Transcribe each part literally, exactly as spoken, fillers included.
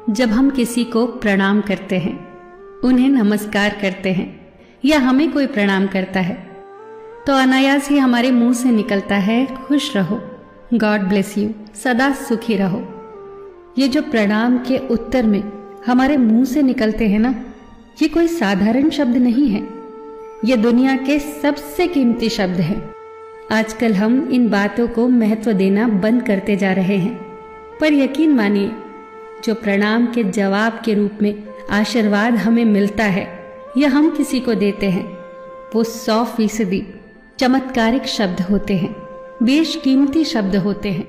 जब हम किसी को प्रणाम करते हैं, उन्हें नमस्कार करते हैं या हमें कोई प्रणाम करता है, तो अनायास ही हमारे मुंह से निकलता है खुश रहो, गॉड ब्लेस यू, सदा सुखी रहो। ये जो प्रणाम के उत्तर में हमारे मुंह से निकलते हैं ना, ये कोई साधारण शब्द नहीं है, ये दुनिया के सबसे कीमती शब्द हैं। आजकल हम इन बातों को महत्व देना बंद करते जा रहे हैं, पर यकीन मानिए, जो प्रणाम के जवाब के रूप में आशीर्वाद हमें मिलता है या हम किसी को देते हैं, वो सौ फीसदी चमत्कारिक शब्द होते हैं, बेशकीमती शब्द होते हैं।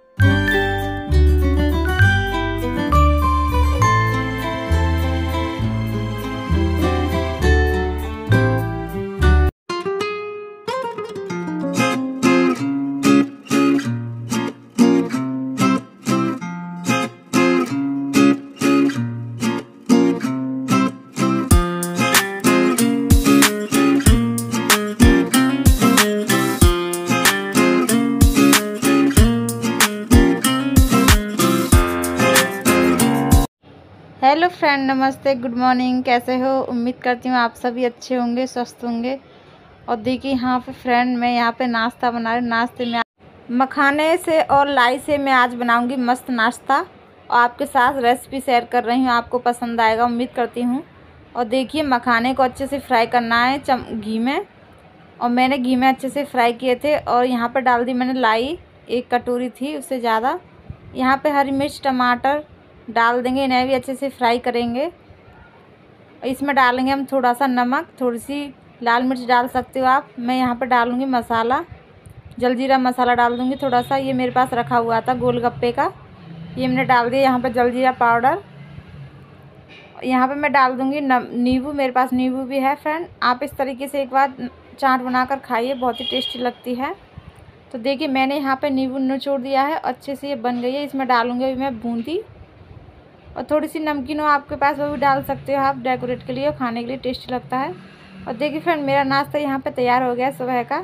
हेलो फ्रेंड, नमस्ते, गुड मॉर्निंग। कैसे हो? उम्मीद करती हूँ आप सभी अच्छे होंगे, स्वस्थ होंगे। और देखिए यहाँ पे फ्रेंड, मैं यहाँ पे नाश्ता बना रही हूँ। नाश्ते में मखाने से और लाई से मैं आज बनाऊँगी मस्त नाश्ता, और आपके साथ रेसिपी शेयर कर रही हूँ, आपको पसंद आएगा उम्मीद करती हूँ। और देखिए मखाने को अच्छे से फ्राई करना है चम घी में, और मैंने घी में अच्छे से फ्राई किए थे। और यहाँ पर डाल दी मैंने लाई, एक कटोरी थी, उससे ज़्यादा। यहाँ पर हरी मिर्च, टमाटर डाल देंगे, इन्हें भी अच्छे से फ्राई करेंगे। इसमें डालेंगे हम थोड़ा सा नमक, थोड़ी सी लाल मिर्च डाल सकते हो आप। मैं यहाँ पर डालूँगी मसाला, जलजीरा मसाला डाल दूँगी थोड़ा सा, ये मेरे पास रखा हुआ था गोलगप्पे का, ये मैंने डाल दिया। यहाँ पर जलजीरा पाउडर, यहाँ पे मैं डाल दूँगी नींबू, मेरे पास नींबू भी है फ्रेंड। आप इस तरीके से एक बार चाट बनाकर खाइए, बहुत ही टेस्टी लगती है। तो देखिए मैंने यहाँ पर नींबू निचोड़ दिया है, अच्छे से ये बन गई है। इसमें डालूँगी अभी मैं बूंदी, और थोड़ी सी नमकीन हो आपके पास वो भी डाल सकते हो आप, डेकोरेट के लिए, और खाने के लिए टेस्टी लगता है। और देखिए फ्रेंड, मेरा नाश्ता यहाँ पे तैयार हो गया सुबह का।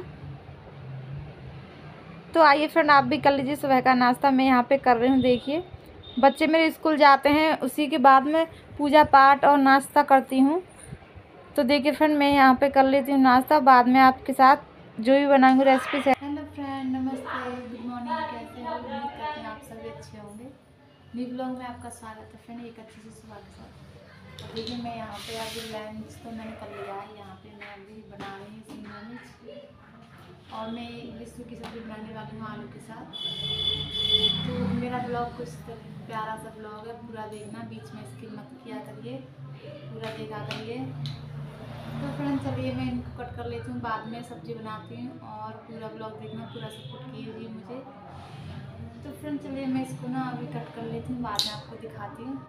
तो आइए फ्रेंड, आप भी कर लीजिए सुबह का नाश्ता। मैं यहाँ पे कर रही हूँ। देखिए बच्चे मेरे स्कूल जाते हैं, उसी के बाद में पूजा पाठ और नाश्ता करती हूँ। तो देखिए फ्रेंड, मैं यहाँ पर कर लेती हूँ नाश्ता, बाद में आपके साथ जो भी बनाऊँगी रेसिपी से। हेलो फ्रेंड, नमस्ते, गुड मॉर्निंग। कैसे हो? उम्मीद करती हूँ आप सभी अच्छे होंगे। न्यू ब्लॉग में आपका स्वागत है फ्रेंड, एक अच्छी सी सुबह के साथ। और देखिए मैं यहाँ पे अभी लंच तो मैंने कर लिया है। यहाँ पे मैं अभी बना रही हूँ शिमला मिर्च, और मैं विस्सू की सब्ज़ी बनाने वाली हूँ आलू के साथ। तो मेरा ब्लॉग कुछ प्यारा सा ब्लॉग है, पूरा देखना, बीच में स्किप मत किया करिए, पूरा देखा करिए। तो फ्रेंड चलिए मैं इनको कट कर लेती हूँ, बाद में सब्ज़ी बनाती हूँ, और पूरा ब्लॉग देखना, पूरा सपोर्ट कीजिए मुझे। तो फ्रेंड चलिए मैं इसको ना अभी कट कर लेती हूँ, बाद में आपको दिखाती हूँ।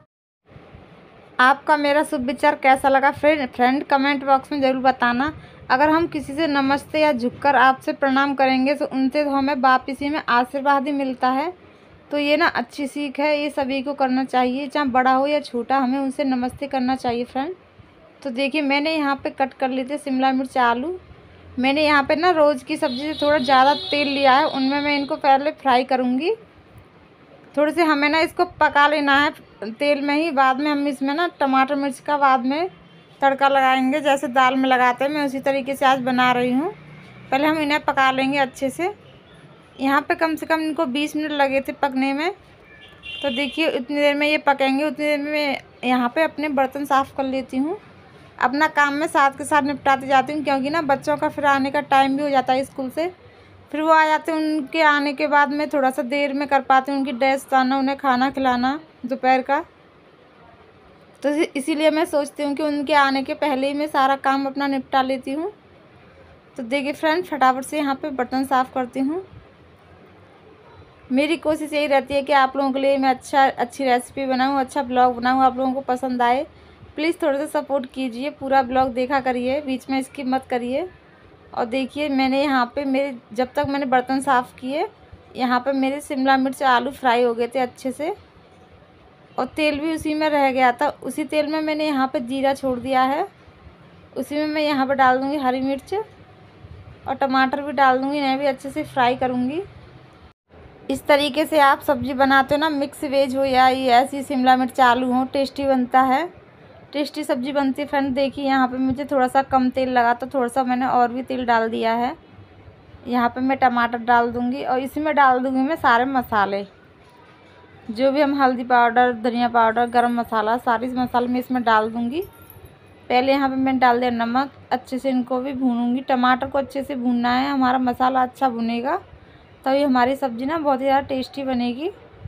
आपका मेरा शुभ विचार कैसा लगा फ्रेंड फ्रेंड कमेंट बॉक्स में ज़रूर बताना। अगर हम किसी से नमस्ते या झुककर आपसे प्रणाम करेंगे, तो उनसे तो हमें वापसी में आशीर्वाद ही मिलता है। तो ये ना अच्छी सीख है, ये सभी को करना चाहिए, चाहे बड़ा हो या छोटा, हमें उनसे नमस्ते करना चाहिए फ्रेंड। तो देखिए मैंने यहाँ पर कट कर लिए थे शिमला मिर्च, आलू। मैंने यहाँ पे ना रोज़ की सब्ज़ी से थोड़ा ज़्यादा तेल लिया है, उनमें मैं इनको पहले फ्राई करूँगी। थोड़े से हमें ना इसको पका लेना है तेल में ही, बाद में हम इसमें ना टमाटर मिर्च का बाद में तड़का लगाएंगे, जैसे दाल में लगाते हैं। मैं उसी तरीके से आज बना रही हूँ। पहले हम इन्हें पका लेंगे अच्छे से। यहाँ पे कम से कम इनको बीस मिनट लगे थे पकने में। तो देखिए उतनी देर में ये पकेंगे, उतनी देर में मैं यहाँ पर अपने बर्तन साफ़ कर लेती हूँ। अपना काम में साथ के साथ निपटाती जाती हूँ, क्योंकि ना बच्चों का फिर आने का टाइम भी हो जाता है स्कूल से, फिर वो आ जाते हैं। उनके आने के बाद मैं थोड़ा सा देर में कर पाती हूँ उनकी ड्रेस लाना, उन्हें खाना खिलाना दोपहर का। तो इसीलिए मैं सोचती हूँ कि उनके आने के पहले ही मैं सारा काम अपना निपटा लेती हूँ। तो देखिए फ्रेंड, फटाफट से यहाँ पे बर्तन साफ़ करती हूँ। मेरी कोशिश यही रहती है कि आप लोगों के लिए मैं अच्छा अच्छी रेसिपी बनाऊँ, अच्छा ब्लॉग बनाऊँ, आप लोगों को पसंद आए। प्लीज़ थोड़ा सा सपोर्ट कीजिए, पूरा ब्लॉग देखा करिए, बीच में स्किप मत करिए। और देखिए मैंने यहाँ पे मेरे जब तक मैंने बर्तन साफ़ किए, यहाँ पे मेरे शिमला मिर्च, आलू फ्राई हो गए थे अच्छे से, और तेल भी उसी में रह गया था। उसी तेल में मैंने यहाँ पे जीरा छोड़ दिया है, उसी में मैं यहाँ पे डाल दूँगी हरी मिर्च, और टमाटर भी डाल दूँगी, इन्हें भी अच्छे से फ्राई करूँगी। इस तरीके से आप सब्ज़ी बनाते हो ना, मिक्स वेज हो या ये ऐसी शिमला मिर्च आलू हो, टेस्टी बनता है, टेस्टी सब्ज़ी बनती है। फ्रेंड देखिए यहाँ पे मुझे थोड़ा सा कम तेल लगा, तो थोड़ा सा मैंने और भी तेल डाल दिया है। यहाँ पे मैं टमाटर डाल दूँगी और इसी में डाल दूँगी मैं सारे मसाले, जो भी हम हल्दी पाउडर, धनिया पाउडर, गरम मसाला, सारे मसाले मैं इसमें डाल दूँगी। पहले यहाँ पे मैंने डाल दिया नमक, अच्छे से इनको भी भूनूंगी। टमाटर को अच्छे से भूनना है, हमारा मसाला अच्छा भुनेगा तभी तो हमारी सब्ज़ी ना बहुत ही ज़्यादा टेस्टी बनेगी।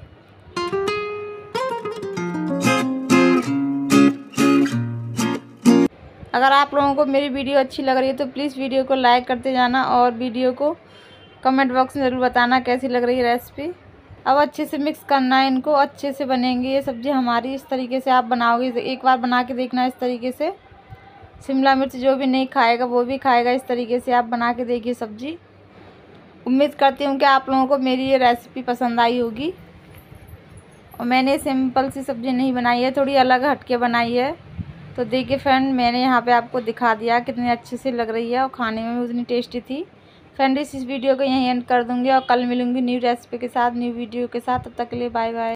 अगर आप लोगों को मेरी वीडियो अच्छी लग रही है तो प्लीज़ वीडियो को लाइक करते जाना और वीडियो को कमेंट बॉक्स में ज़रूर बताना कैसी लग रही है रेसिपी। अब अच्छे से मिक्स करना है इनको, अच्छे से बनेंगी ये सब्ज़ी हमारी। इस तरीके से आप बनाओगे, एक बार बना के देखना इस तरीके से। शिमला मिर्च जो भी नहीं खाएगा वो भी खाएगा। इस तरीके से आप बना के देखिए सब्ज़ी। उम्मीद करती हूँ कि आप लोगों को मेरी ये रेसिपी पसंद आई होगी। और मैंने सिंपल सी सब्ज़ी नहीं बनाई है, थोड़ी अलग हटके बनाई है। तो देखिए फ्रेंड, मैंने यहाँ पे आपको दिखा दिया कितनी अच्छी सी लग रही है और खाने में भी उतनी टेस्टी थी। फ्रेंड इस वीडियो को यहीं एंड कर दूँगी और कल मिलूँगी न्यू रेसिपी के साथ, न्यू वीडियो के साथ। तब तक के लिए बाय बाय।